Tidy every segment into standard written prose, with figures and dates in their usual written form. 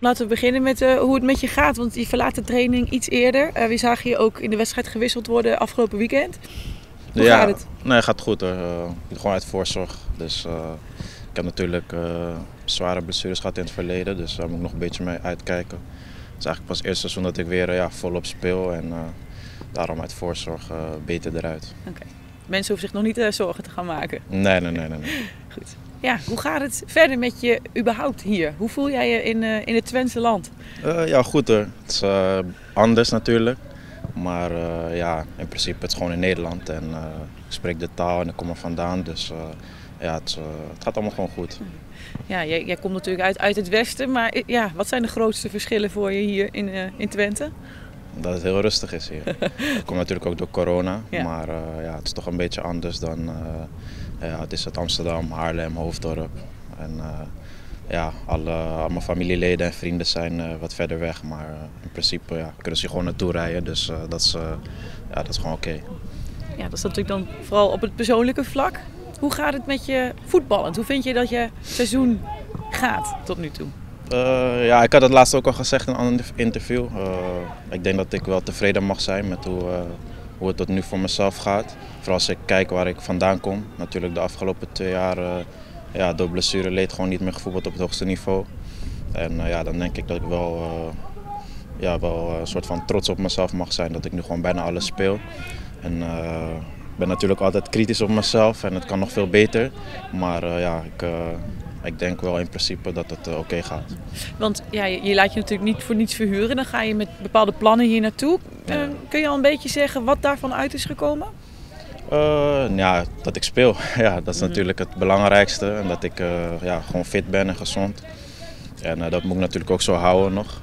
Laten we beginnen met hoe het met je gaat, want je verlaat de training iets eerder. We zagen je ook in de wedstrijd gewisseld worden afgelopen weekend. Hoe gaat het? Nee, het gaat goed hoor. Gewoon uit voorzorg. Dus ik heb natuurlijk zware blessures gehad in het verleden, dus daar moet ik nog een beetje mee uitkijken. Het is eigenlijk pas het eerste seizoen dat ik weer volop speel en daarom uit voorzorg beter eruit. Okay. Mensen hoeven zich nog niet zorgen te gaan maken? Nee. Goed. Ja, hoe gaat het verder met je überhaupt hier? Hoe voel jij je in het Twentse land? Ja, goed hoor. Het is anders natuurlijk. Maar in principe het is gewoon in Nederland en ik spreek de taal en ik kom er vandaan. Dus het gaat allemaal gewoon goed. Ja, jij komt natuurlijk uit het westen, maar ja, wat zijn de grootste verschillen voor je hier in Twente? Dat het heel rustig is hier. Dat komt natuurlijk ook door corona, maar het is toch een beetje anders dan het is het Amsterdam, Haarlem, Hoofddorp. En al mijn familieleden en vrienden zijn wat verder weg, maar in principe kunnen ze gewoon naartoe rijden, dus dat is gewoon oké. Ja, dat is natuurlijk dan vooral op het persoonlijke vlak. Hoe gaat het met je voetballend? Hoe vind je dat je seizoen gaat tot nu toe? Ik had het laatst ook al gezegd in een ander interview. Ik denk dat ik wel tevreden mag zijn met hoe het tot nu voor mezelf gaat. Vooral als ik kijk waar ik vandaan kom. Natuurlijk de afgelopen 2 jaar door blessure leed gewoon niet meer gevoetbald op het hoogste niveau. En dan denk ik dat ik wel een soort van trots op mezelf mag zijn dat ik nu gewoon bijna alles speel. En ik ben natuurlijk altijd kritisch op mezelf en het kan nog veel beter. Maar ik denk wel in principe dat het oké gaat. Want je laat je natuurlijk niet voor niets verhuren. Dan ga je met bepaalde plannen hier naartoe. Kun je al een beetje zeggen wat daarvan uit is gekomen? Dat ik speel. Ja, dat is natuurlijk het belangrijkste. En dat ik gewoon fit ben en gezond. En dat moet ik natuurlijk ook zo houden nog.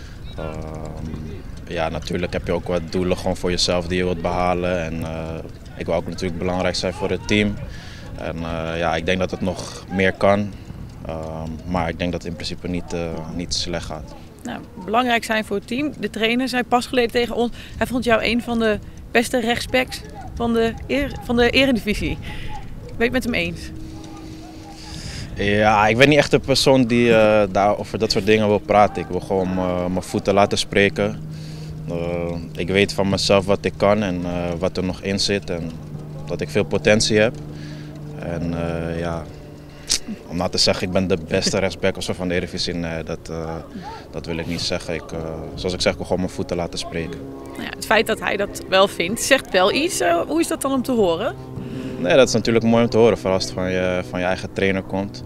Natuurlijk heb je ook wat doelen gewoon voor jezelf die je wilt behalen. En ik wil ook natuurlijk belangrijk zijn voor het team. En ik denk dat het nog meer kan. Maar ik denk dat het in principe niet slecht gaat. Nou, belangrijk zijn voor het team. De trainer zei pas geleden tegen ons, hij vond jou een van de beste rechtsbacks van de eredivisie. Ben je het met hem eens? Ja, ik ben niet echt de persoon die daar over dat soort dingen wil praten. Ik wil gewoon mijn voeten laten spreken. Ik weet van mezelf wat ik kan en wat er nog in zit en dat ik veel potentie heb. En om nou te zeggen ik ben de beste rechtsback of zo van de Eredivisie, nee, dat wil ik niet zeggen. Zoals ik zeg, ik wil gewoon mijn voeten laten spreken. Nou ja, het feit dat hij dat wel vindt, zegt wel iets. Hoe is dat dan om te horen? Nee, dat is natuurlijk mooi om te horen, vooral als het van je eigen trainer komt.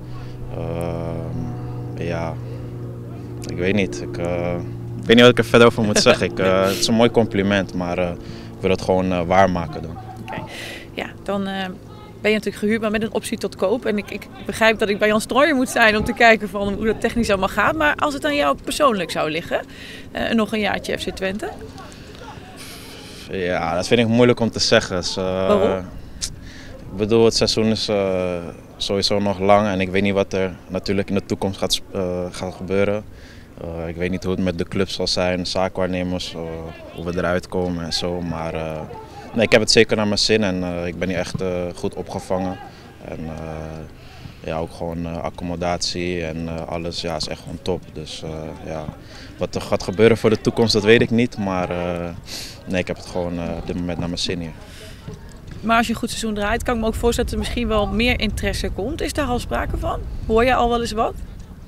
Ik weet niet. Ik weet niet wat ik er verder over moet zeggen. Het is een mooi compliment, maar ik wil het gewoon waarmaken dan. Okay. Ja, dan ben je natuurlijk gehuurd, maar met een optie tot koop. En ik begrijp dat ik bij Jan Strooijer moet zijn om te kijken van hoe dat technisch allemaal gaat. Maar als het aan jou persoonlijk zou liggen, nog een jaartje FC Twente? Ja, dat vind ik moeilijk om te zeggen. Dus, waarom? Ik bedoel, het seizoen is sowieso nog lang en ik weet niet wat er natuurlijk in de toekomst gaat gebeuren. Ik weet niet hoe het met de club zal zijn, zaakwaarnemers, hoe we eruit komen en zo. Maar nee, ik heb het zeker naar mijn zin en ik ben hier echt goed opgevangen. En ook gewoon accommodatie en alles is echt gewoon top. Dus wat er gaat gebeuren voor de toekomst, dat weet ik niet. Maar nee, ik heb het gewoon op dit moment naar mijn zin hier. Maar als je een goed seizoen draait, kan ik me ook voorstellen dat er misschien wel meer interesse komt. Is daar al sprake van? Hoor je al wel eens wat?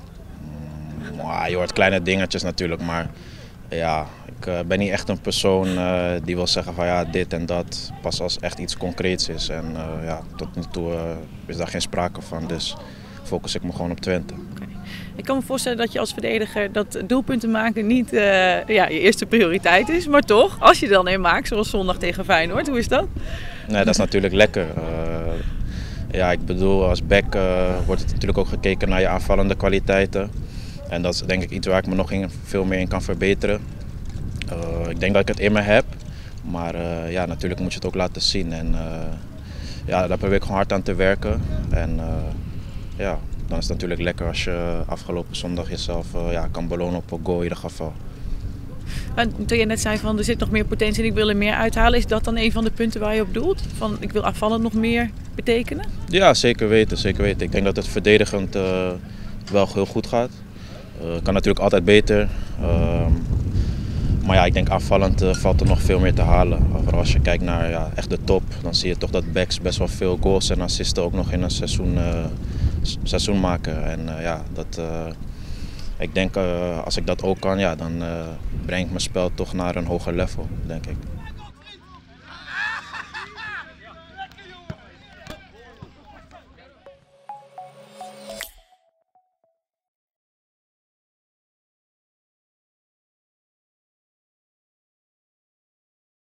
Je hoort kleine dingetjes natuurlijk, maar ik ben niet echt een persoon die wil zeggen van dit en dat. Pas als echt iets concreets is. En tot nu toe is daar geen sprake van, dus focus ik me gewoon op Twente. Okay. Ik kan me voorstellen dat je als verdediger dat doelpunten maken niet je eerste prioriteit is. Maar toch, als je er dan een maakt, zoals zondag tegen Feyenoord, hoe is dat? Nee, dat is natuurlijk lekker. Ik bedoel, als back wordt het natuurlijk ook gekeken naar je aanvallende kwaliteiten. En dat is denk ik iets waar ik me nog veel meer in kan verbeteren. Ik denk dat ik het in me heb, maar natuurlijk moet je het ook laten zien. En daar probeer ik gewoon hard aan te werken. En dan is het natuurlijk lekker als je afgelopen zondag jezelf kan belonen op een goal in ieder geval. Toen je net zei van er zit nog meer potentie en ik wil er meer uithalen, is dat dan een van de punten waar je op doelt? Van ik wil aanvallend nog meer betekenen? Ja, zeker weten, zeker weten. Ik denk dat het verdedigend wel heel goed gaat. Kan natuurlijk altijd beter. Maar ja, ik denk aanvallend valt er nog veel meer te halen. Vooral als je kijkt naar echt de top, dan zie je toch dat backs best wel veel goals en assisten ook nog in een seizoen maken. En ik denk als ik dat ook kan, dan breng ik mijn spel toch naar een hoger level, denk ik.